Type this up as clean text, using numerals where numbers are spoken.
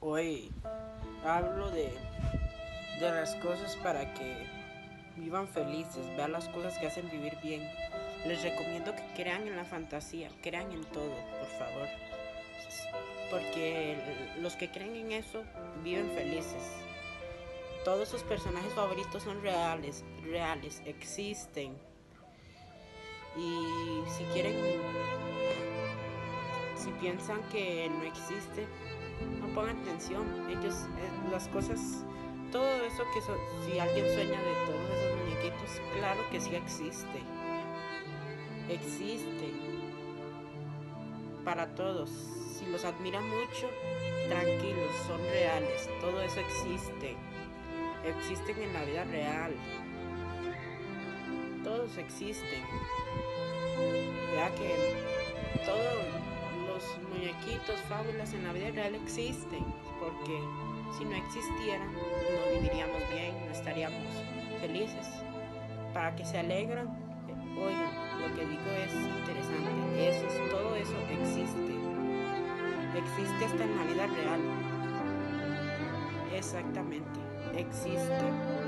Hoy hablo de las cosas para que vivan felices, vean las cosas que hacen vivir bien. Les recomiendo que crean en la fantasía, crean en todo, por favor. Porque los que creen en eso viven felices. Todos sus personajes favoritos son reales, existen. Y si piensan que no existe, no pongan atención. Las cosas, todo eso si alguien sueña de todos esos muñequitos, claro que sí existe. Existen para todos. Si los admiran mucho, tranquilos, son reales. Todo eso existe. Existen en la vida real. Todos existen. Vea que todos los muñequitos, fábulas en la vida real existen, porque si no existieran, no viviríamos bien, no estaríamos felices. Para que se alegran, oigan, lo que digo es interesante. Todo eso existe. Existe hasta en la vida real. Exactamente, existe.